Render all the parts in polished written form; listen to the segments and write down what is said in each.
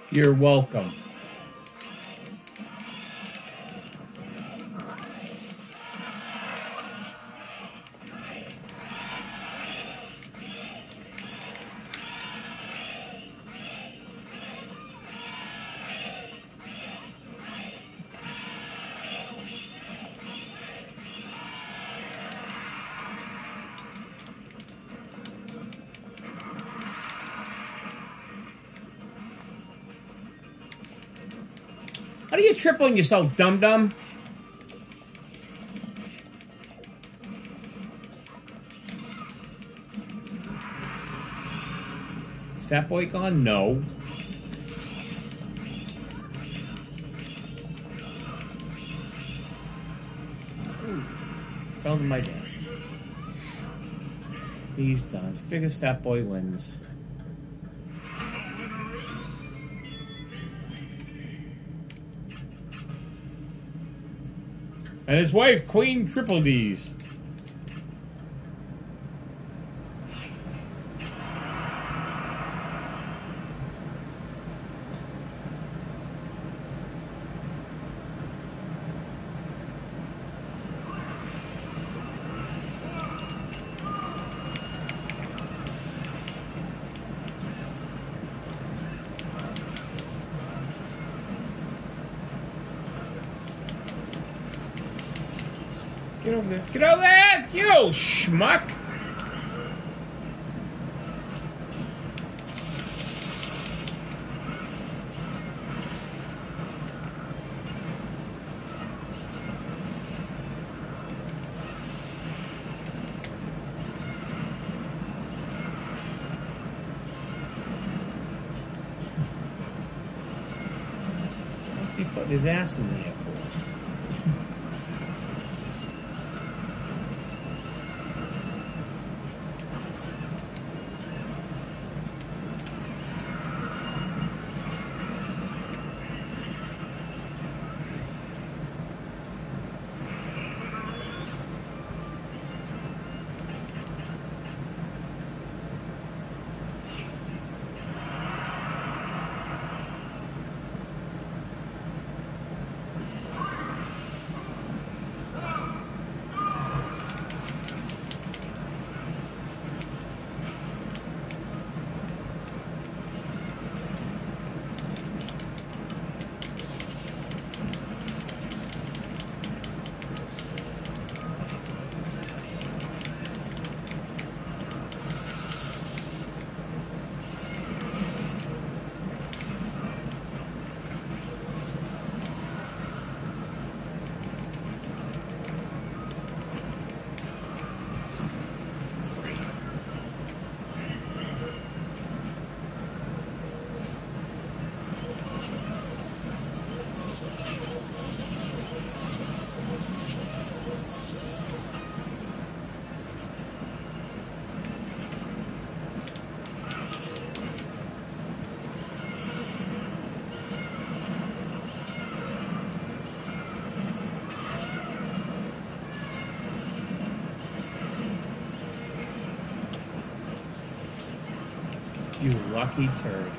You're welcome. How do you trip on yourself, dum-dum? Is Fat Boy gone? No. Ooh, fell to my death. He's done. Figures Fat Boy wins. And his wife, Queen Triple D's. Get over there. Get over there! You schmuck! What's he putting his ass in there for? You lucky turd.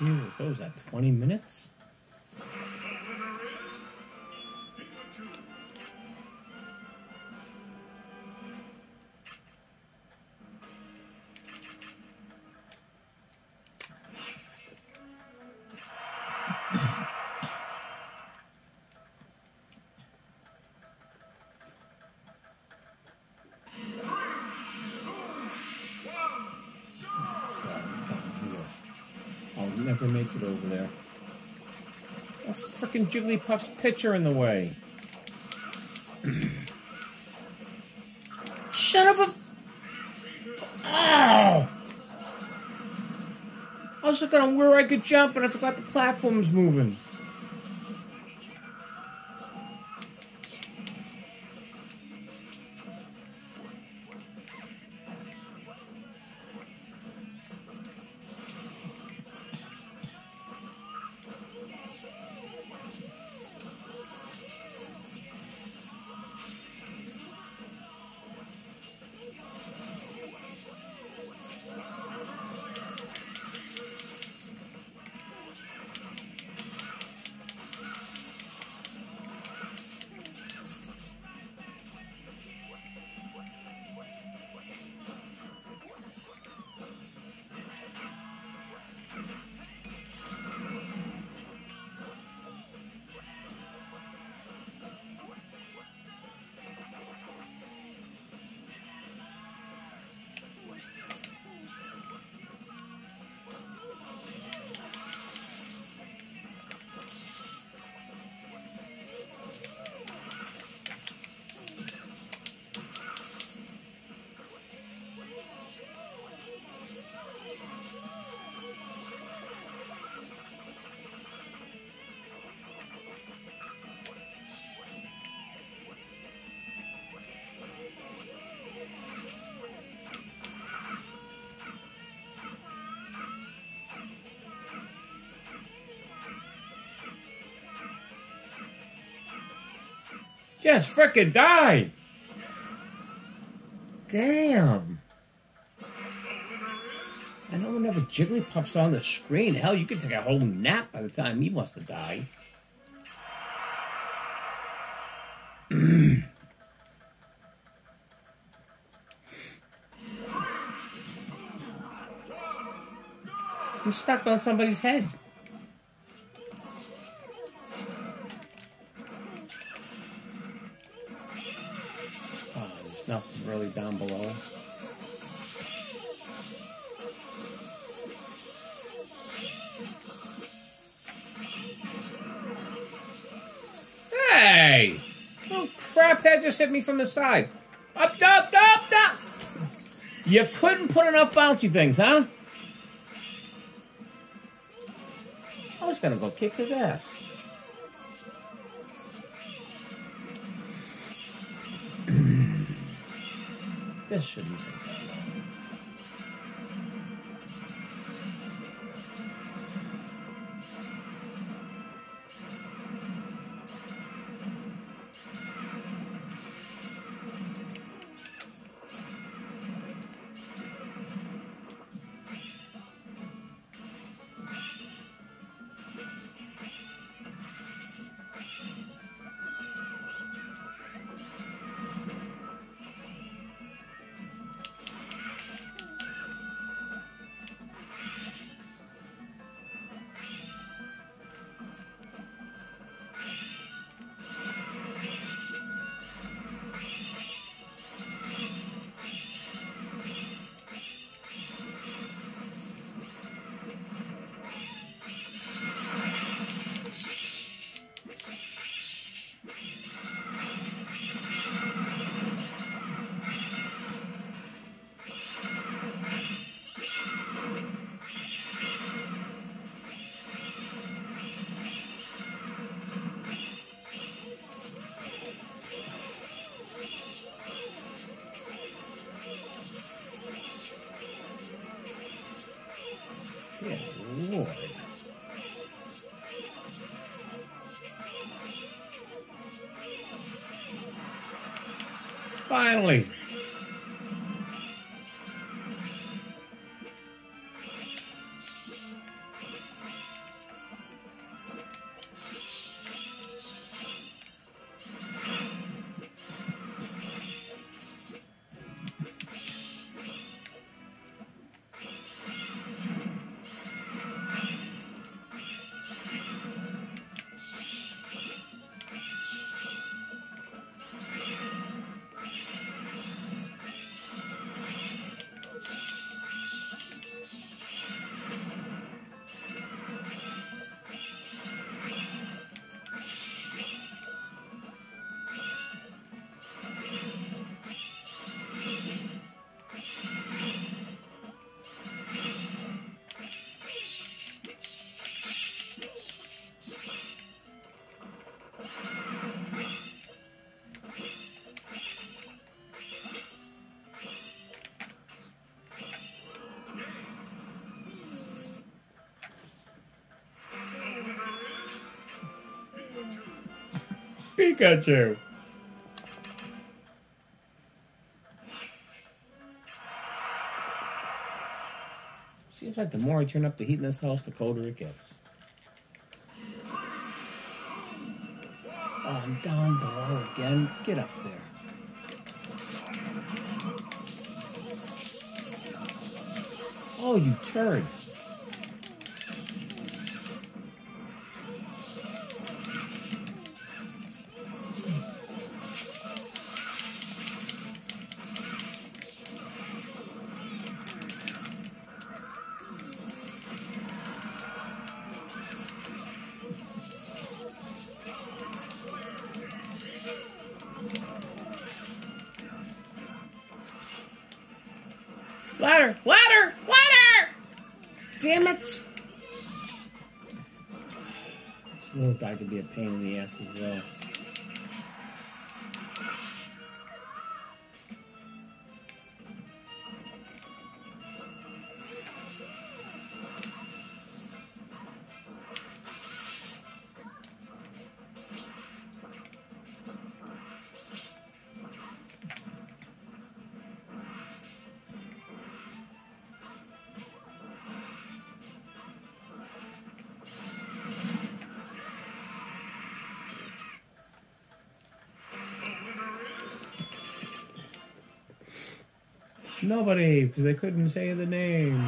what was that, 20 minutes? Never make it over there. A frickin' Jigglypuff's picture in the way. Shut up! Ow! I was looking on where I could jump and I forgot the platform's moving. Just frickin' die! Damn! I know whenever Jigglypuff's on the screen, hell, you could take a whole nap by the time he wants to die. I'm stuck on somebody's head. Nothing really down below. Hey! Oh, craphead just hit me from the side. Up, up, up, up! You couldn't put enough bouncy things, huh? I was gonna go kick his ass. This shouldn't take that long. Good Lord. Finally. Pikachu. Seems like the more I turn up the heat in this house, the colder it gets. Oh, I'm down below again. Get up there. Oh, you turd. Ladder! Ladder! Ladder! Damn it! This little guy could be a pain in the ass as well. Nobody, because they couldn't say the name.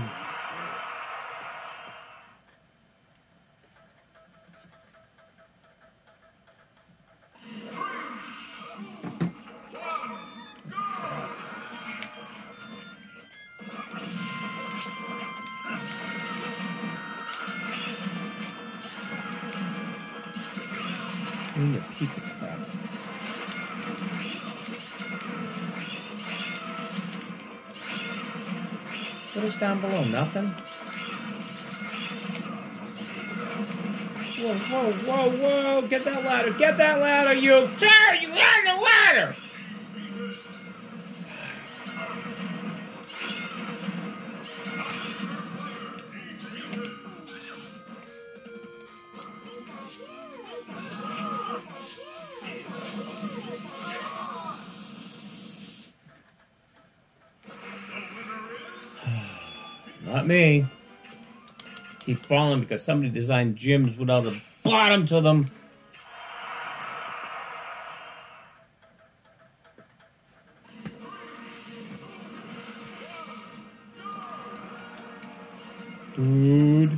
We need a Pikachu. What is down below? Nothing? Whoa, whoa, whoa, whoa! Get that ladder! Get that ladder, you! Sir, you on the ladder! Not me. Keep falling because somebody designed gyms without a bottom to them. Dude.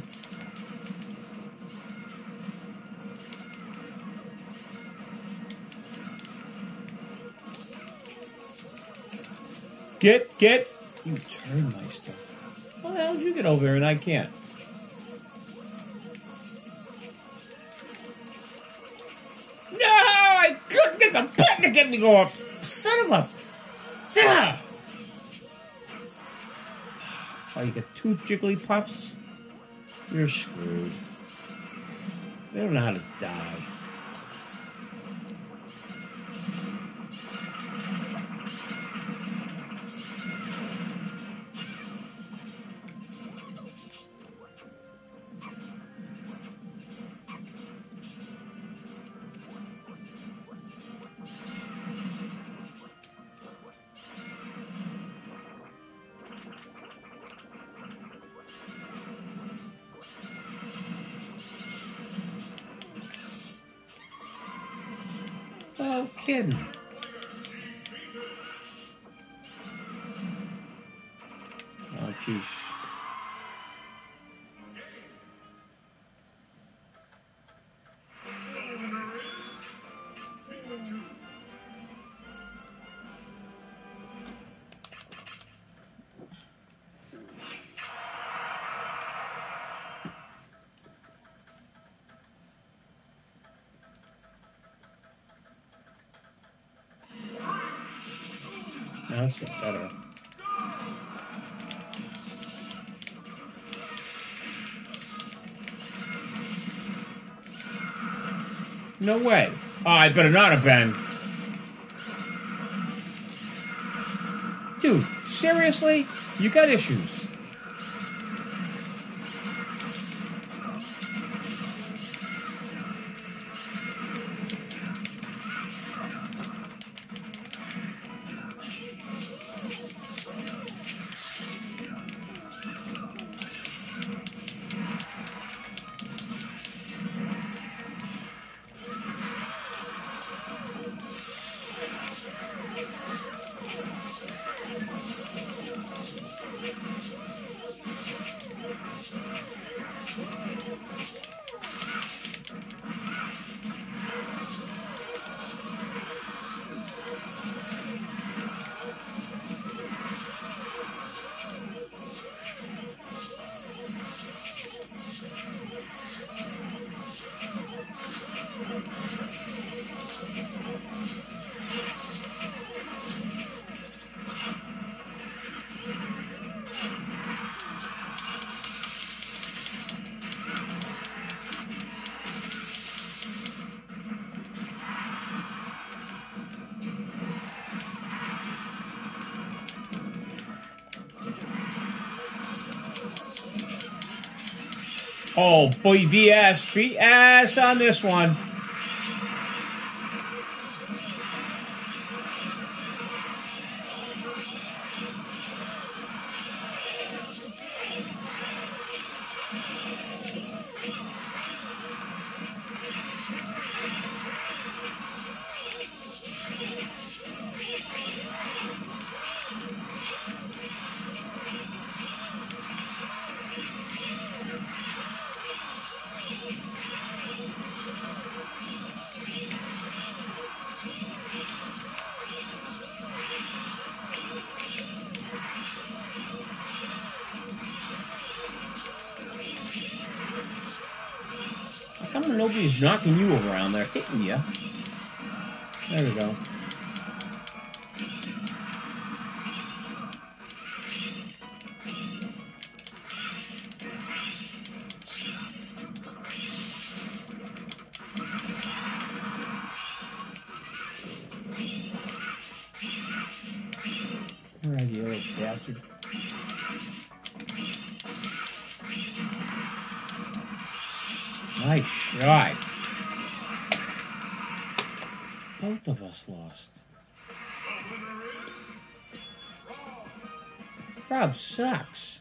Get. You turnmeister. How the hell did you get over here and I can't? No! I couldn't get the button to get me go up! Son of a... Duh! Oh, you got 2 Jigglypuffs? You're screwed. They don't know how to die. Oh, kidding. Oh, jeez. That's better. No way. Oh, I better not have been. Dude, seriously? You got issues. Oh, boy, BS. BS on this one. How come nobody's knocking you around? They're hitting you. There we go. All right, you little bastard. Nice shot. Both of us lost. Rob sucks.